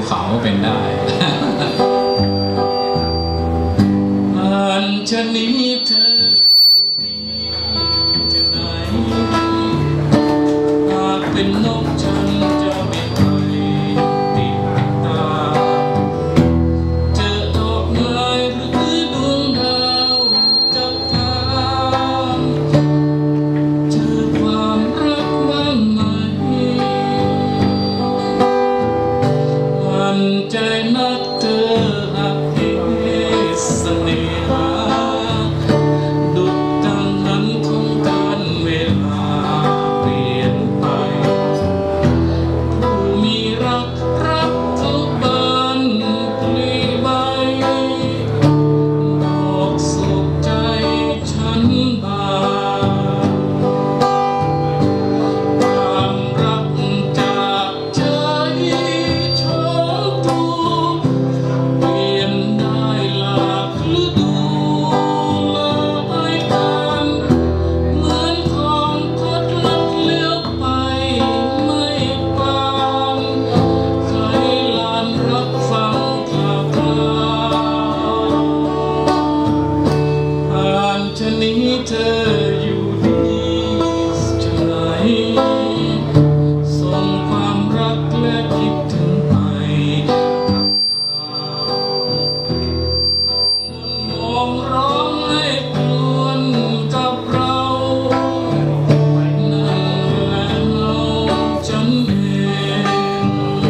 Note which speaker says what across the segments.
Speaker 1: เขาเป็นได้อันชะนี้เธอดีจะไหนหากเป็นนกฉันจะไม่ไปติดตามเจอดอกไม้หรือดวงดาวจับตามเจอความรักบ้างไหมมันใจนักเธอหักเหเสน่หาดุจดังนั้นของการเวลาเปลี่ยนไปผู้มีรักทุกบานปลิใบดอกสุขใจฉันบานความรักจากใจชมตูเปลี่ยนได้หลากฤดูหลายการเหมือนของพดลัดเลี้ยวไปไม่ปานใครลานรับฟังข่าวคราวอ่านชะนี้เธออยู่ดีจะไหนส่งความรักและคิดถึงไปมองร้องให้กลวนกับเรานั่นแหละเงาฉันเอง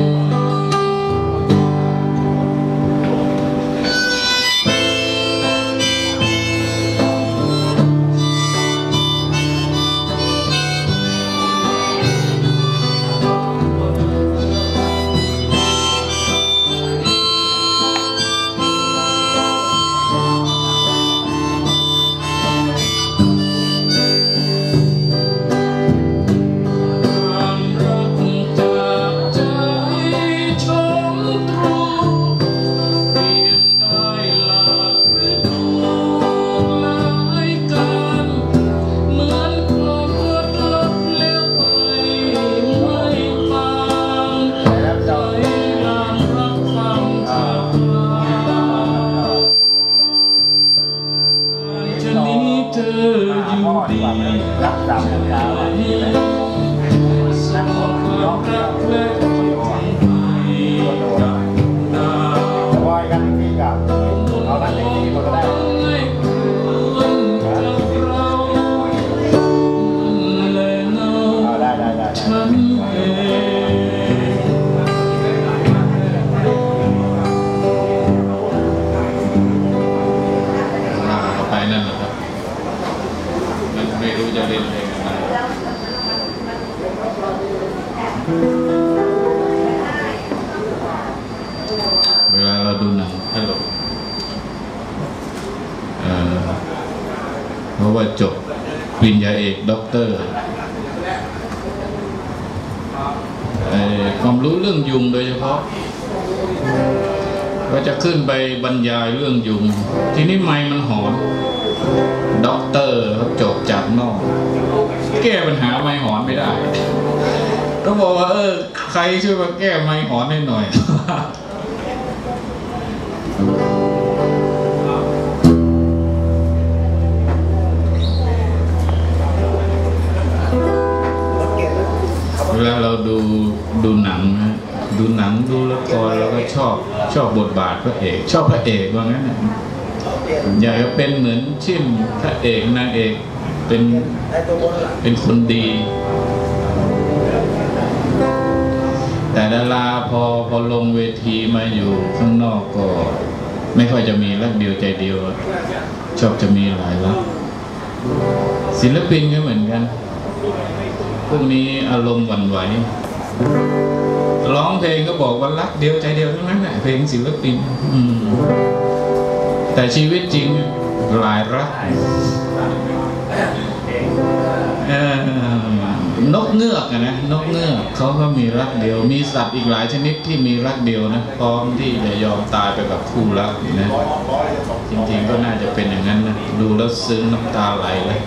Speaker 1: ความรักจากใจชมตรูเปลี่ยนได้หลากฤดูหลายการเหมือนความพดลัดเลี้ยวไปไม่ปานใจลานรับฟังข่าวคราวจะนี้เธออยู่ดี
Speaker 2: รักษาเวลา
Speaker 1: ส่งความรักและคิดถึงไปกับดาว
Speaker 2: วอยกันที่กับเอากันที่มันก็ได้
Speaker 1: ให้กลวนกับเรานั่นแหละเงา
Speaker 2: ได้
Speaker 1: ฉันเองไปนั่นแหละครับมันไม่รู้จะเล่นเพลงอะไรเวลาเราดูหนังตลกเพราะว่าจบปริญญาเอกด็อกเตอร์ความรู้เรื่องยุงโดยเฉพาะก็จะขึ้นไปบรรยายเรื่องยุงทีนี้ไมค์มันหอนด็อกเตอร์เขาจบจากนอกแก้ปัญหาไมค์หอนไม่ได้ก็บอกว่าใครช่วยมาแก้ไมค์หอนให้หน่อย เวลาเราดูหนังนะดูละครเราก็ชอบบทบาทพระเอกชอบพระเอกว่างั้นนะอยากจะเป็นเหมือนเช่นพระเอกนางเอกเป็นคนดีแต่ดาราพอลงเวทีมาอยู่ข้างนอกก็ไม่ค่อยจะมีรักเดียวใจเดียวชอบจะมีหลายรักศิลปินก็เหมือนกันพวกนี้อารมณ์หวั่นไหวร้องเพลงก็บอกว่ารักเดียวใจเดียวทั้งนั้นแหละเพลงศิลปินแต่ชีวิตจริงหลายรักนกเงือกนะนกเงือกเขาก็มีรักเดียวมีสัตว์อีกหลายชนิดที่มีรักเดียวนะพร้อมที่จะยอมตายไปกับคู่รักนะจริงๆก็น่าจะเป็นอย่างนั้นนะดูแล้วซึ้งน้ำตาไหลเลย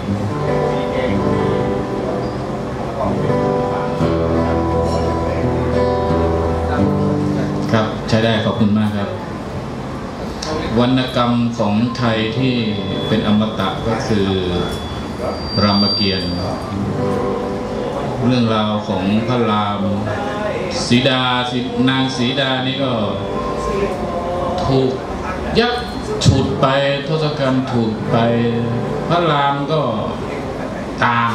Speaker 1: ครับใช้ได้ขอบคุณมากครับวรรณกรรมของไทยที่เป็นอมตะก็คือรามเกียรติ์เรื่องราวของพระรามสีดานางสีดานี่ก็ถูกยักษ์ฉุดไปทศกัณฐ์ถูกไปพระรามก็ตาม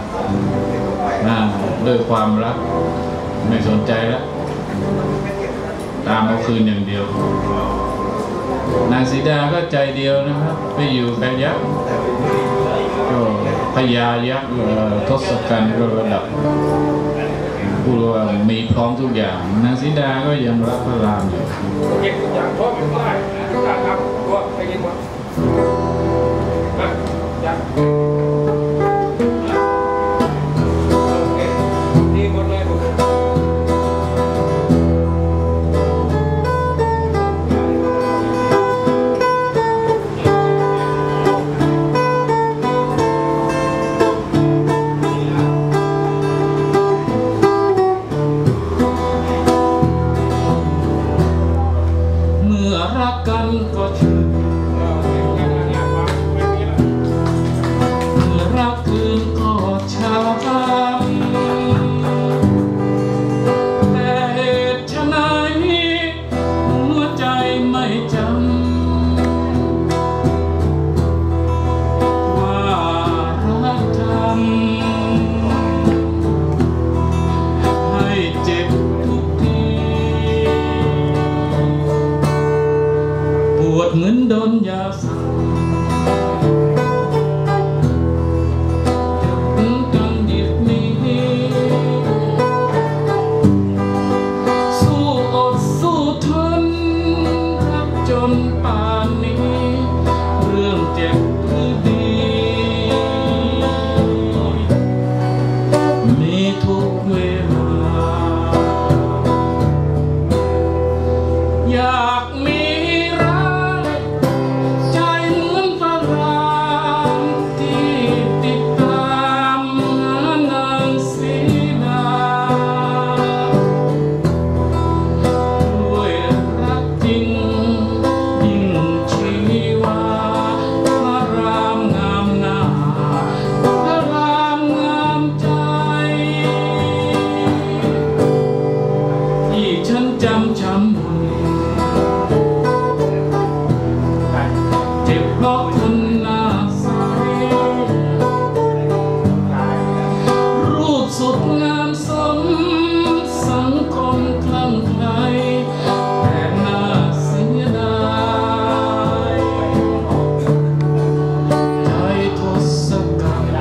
Speaker 1: ด้วยความรักไม่สนใจแล้วตามเอาคืนอย่างเดียวนางสีดาก็ใจเดียวนะครับไปอยู่กับยักษ์ก็พญายักษ์ทศกัณฐ์ก็ระดับผู้ว่ามีพร้อมทุกอย่างนางสีดาก็ยังรักพระรามอยู่
Speaker 3: เก็บทุกอย่างชอบอยู่ได้ก็ได้ครับตัวไปกินหมดนะยักษ์โอเคดีหมดเลย
Speaker 1: รักกันก็ชื่นเมื่อรักคืนก็ช้ำแต่เหตุไฉนหัวใจไม่จำว่ารักทำให้เจ็บทุกทีปวดเหมือนโดนยาสั่งกันดิบนี้สู้อดสู้ทนรักจนป่านนี้เรื่องเจ็บหรือดีมีทุกเวลาอยากมีเจ็บเพราะคนหน้าใสรูปสุดงามสมสังคมคลั่งไคล้แต่น่าเสียดายใจทศกัณฐ์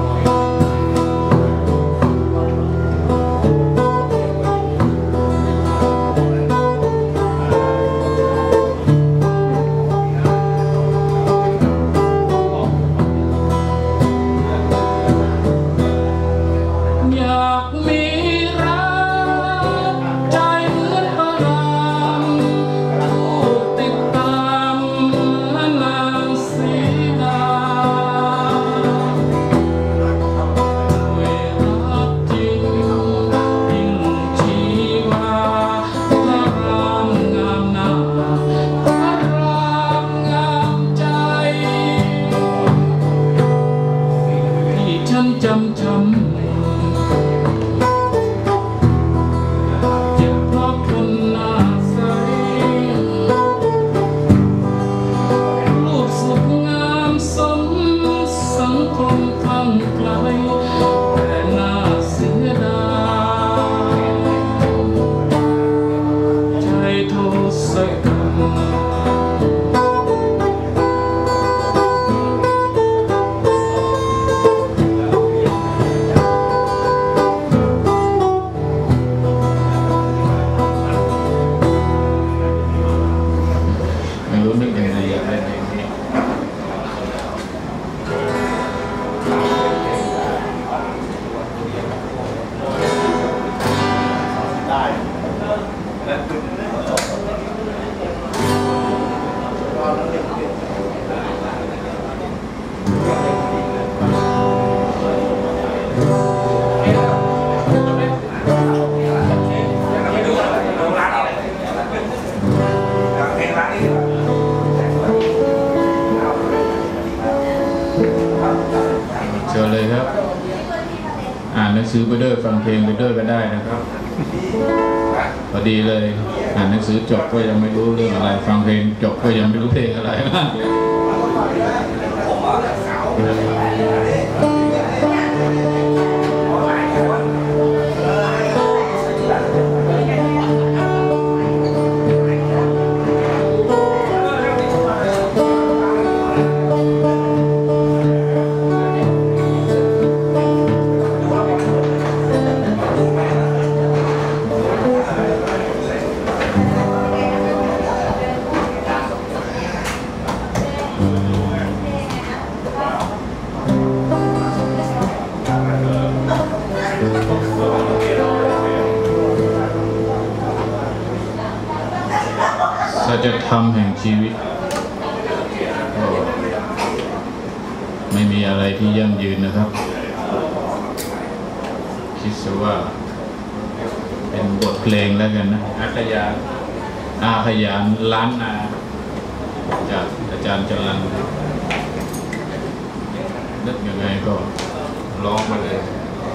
Speaker 1: อยากมีรักใจเหมือนพระรามผู้ติดตามนางสีดาด้วยรักจริงยิ่งชีวาพระรามงามหน้าพระรามงามใจที่ฉันจำเจ็บเพราะคนหน้าใสรูปสุดงามสมสังคมคลั่งไคล้แต่น่าเสียดายใจทศกัณฐ์ชิญเลยครับอ่านหนังสือไปด้วยฟังเพลงไปด้วยก็ได้นะครับพอดีเลยอ่านหนังสือจบก็ยังไม่รู้เรื่องอะไรฟังเพลงจบก็ยังไม่รู้เพลงอะไรสัจธรรมแห่งชีวิตไม่มีอะไรที่ยั่งยืนนะครับคิดซะว่าเป็นบทเพลงแล้วกันนะอาขยานล้านนาจากอาจารย์จรัญนึกยังไงก็ร้องมาเลย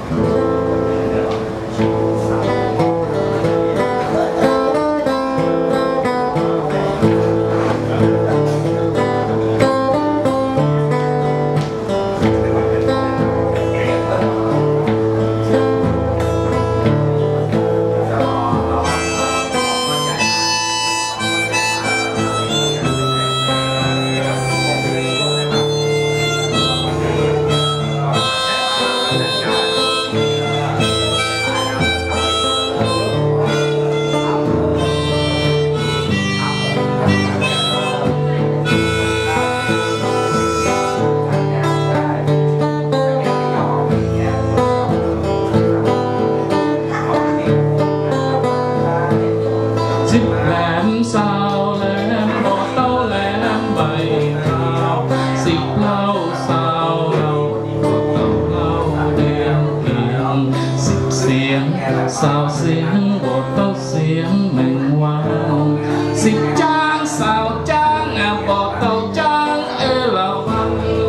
Speaker 1: สาวเสียงบทเต้าเสียงแมงวันสิบจ้างสาวจ้างบทเต้าจ้างละวัน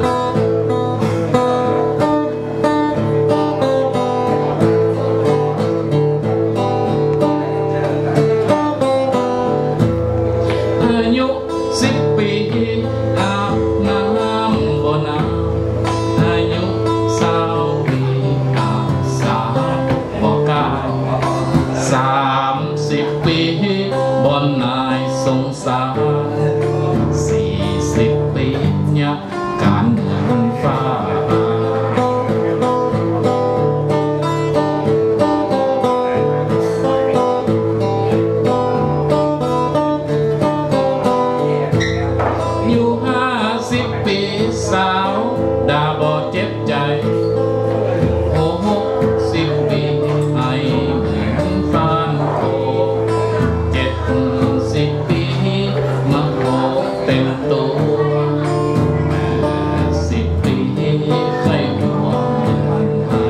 Speaker 1: อายุ10 ปีอาบน้ำบ่น้ำอายุ20 ปีอาบสาบ่กล้า30 ปีบนนายสงสาร40 ปีเนี่ยการเงินฟ้าอยู่50 ปีสาวดาบ่เจ็บใจ60 ปีไอ้เหมือนฟานโค70 ปีมะโหเต็มตัว80 ปีใครหัวมันให้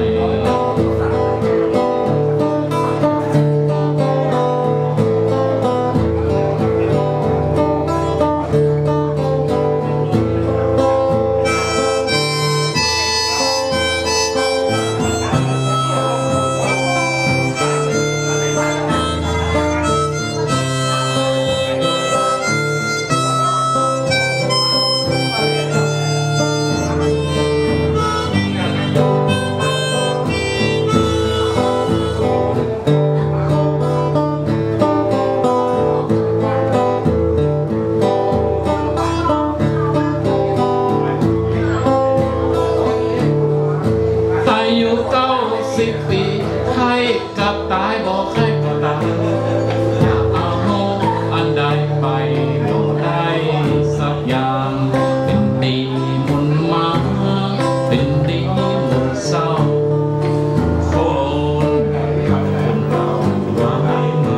Speaker 1: 90 ปีใครกับตายบอกใครก็ตายอยากเอาอันใดไปลงได้สักอย่างเป็นดีมุนมาเป็นดีมุนเศร้าคนเราไว้มา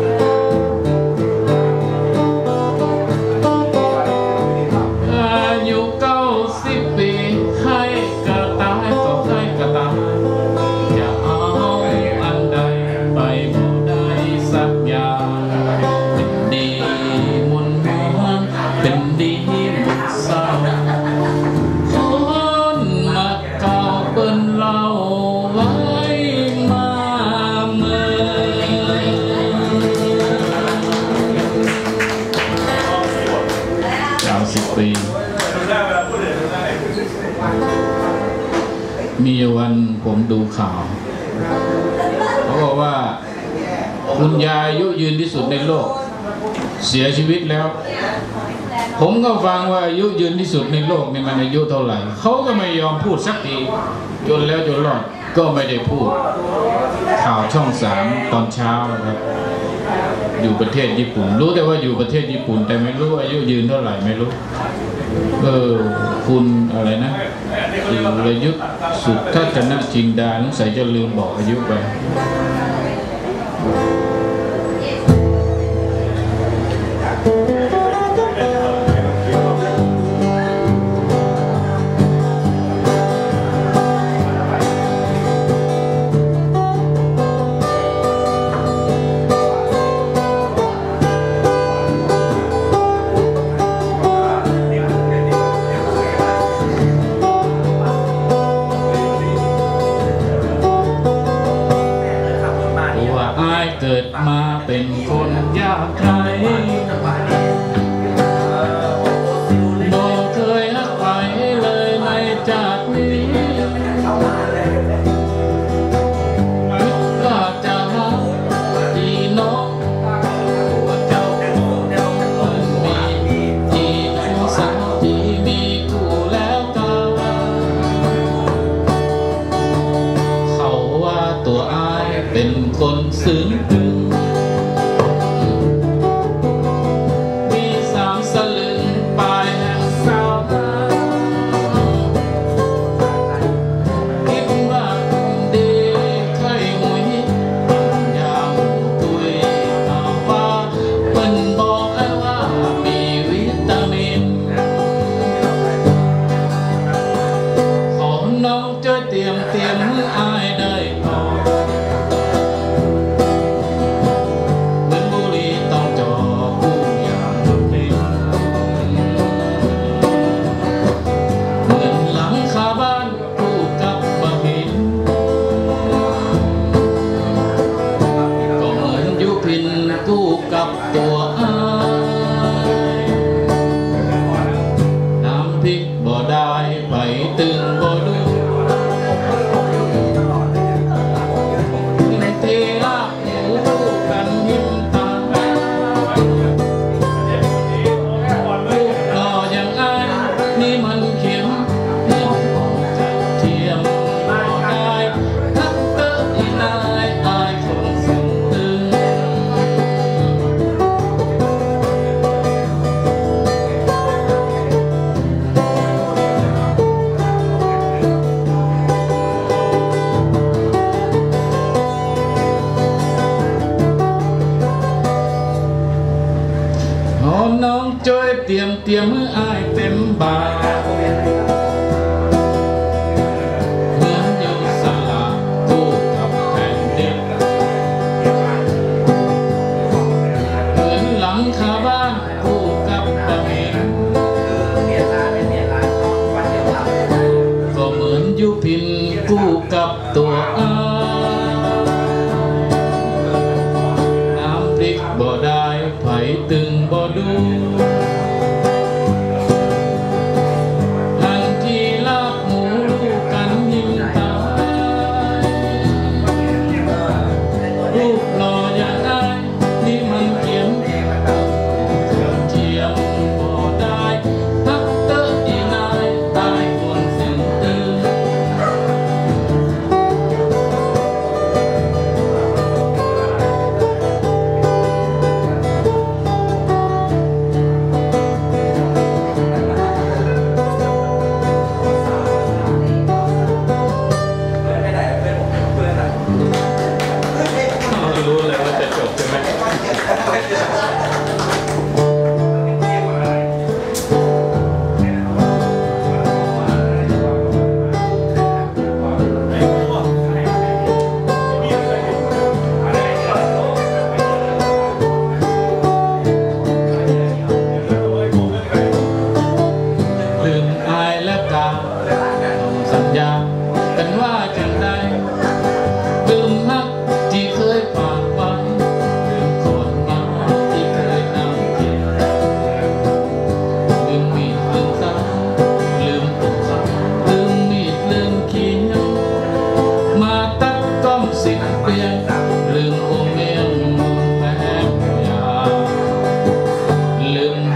Speaker 1: อายุ 50 ปีมีวันผมดูข่าวเขาบอกว่าคุณยายอายุยืนที่สุดในโลกเสียชีวิตแล้วผมก็ฟังว่าอายุยืนที่สุดในโลกนี่มันอายุเท่าไหร่เขาก็ไม่ยอมพูดสักทีจนแล้วจนรอดก็ไม่ได้พูดข่าวช่อง 3ตอนเช้าครับอยู่ประเทศญี่ปุ่นรู้แต่ว่าอยู่ประเทศญี่ปุ่นแต่ไม่รู้อายุยืนเท่าไหร่ไม่รู้คุณอะไรนะธีรยุทธสุทัศนจินดาสงสัยจะลืมบอกอายุไปเกิดมาเป็นคนยากไร้บ่เคยรักใครเลยในจากนี้ก็จะหาดีน้องว่าเจ้าคนมีที่น้องสาวที่มีคู่แล้วกันเขาว่าตัวอายเป็นคนซึ้งคู่กับตัวอายน้ำพริกบ่ได้ไปตึงบ่ดูในเทราหมูกันยิ้มตาลูกหล่ออย่างอายนี่มันเข็มเทียมบ่ได้ทักเตออีนายอายคงซึ้งตึงน้องจ้อยเตรียมมืออายเต็มบาเหมือนอยู่สลาคู่กับแผ่นดินเหมือนหลังคาบ้านคู่กับบะหมี่ก็เหมือนยุพินคู่กับตัวอายน้ำพริกบ่ได้ไผตึงบ่ดูหันที่ลาบหมูลูกกันยิ้มตารูปหล่ออย่างอายนี่มันเขียนเทียมบ่ได้ทักเตออีนายตายคนซึ้งตึง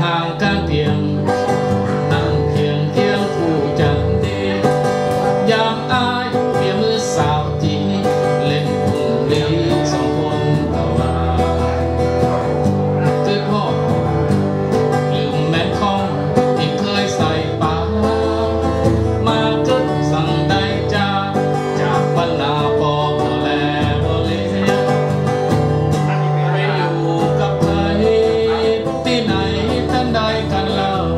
Speaker 1: ห่างกันเพียงนั่งเพียงเคียงคู่จันดียามอายเพียงมือสาวจีเล่นปุ่มลีสองคนตะวันตึกหอดลืมแม่คองที่เคยใส่ปากมาเกิดสั่งได้จากบรรณาปอแลบเลไปอยู่กับใครที่ไหนท่านใดกันเล่า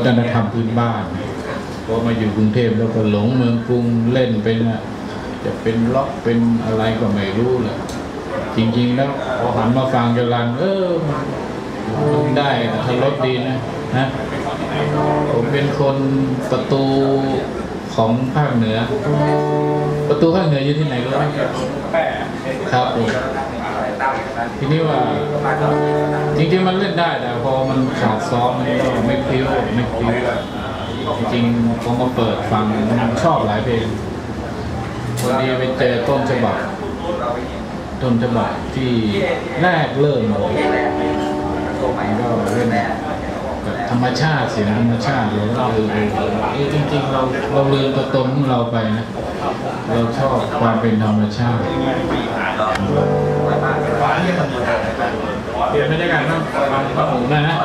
Speaker 1: ฒนธรรมพื้นบ้านพอมาอยู่กรุงเทพแล้วก็หลงเมืองกรุงเล่นเป็นจะเป็นล็อกเป็นอะไรก็ไม่รู้เลยจริงๆแล้วพอหันมาฟังจรัญมันได้ทรสดีนะผมเป็นคนประตูของภาคเหนือประตูภาคเหนืออยู่ที่ไหนรู้ไหมครับผมทีนี้ว่าจริงๆมันเล่นได้แต่พอมันขาดซ้อมมันก็ไม่พลิ้วจริงๆผมมาเปิดฟังชอบหลายเพลงวันนี้ไปเจอต้นฉบับที่แรกเริ่มเลยก็เล่นแบบธรรมชาติเสียงธรรมชาติเราจริงๆเราลืมตัวตนของเราไปนะเราชอบความเป็นธรรมชาติเปลี่ยนบรรยากาศบ้างฟังผมได้นะ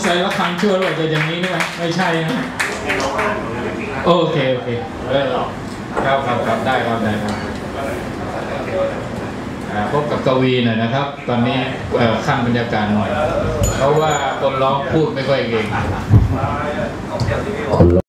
Speaker 1: สัยระฆังชั่วหรือจะอย่างนี้ได้ไหมไม่ใช่นะโอเคครับได้ครับพบกับกวีหน่อยนะครับตอนนี้ขั้นบรรยากาศหน่อยเพราะว่าคนร้องพูดไม่ค่อยเก่ง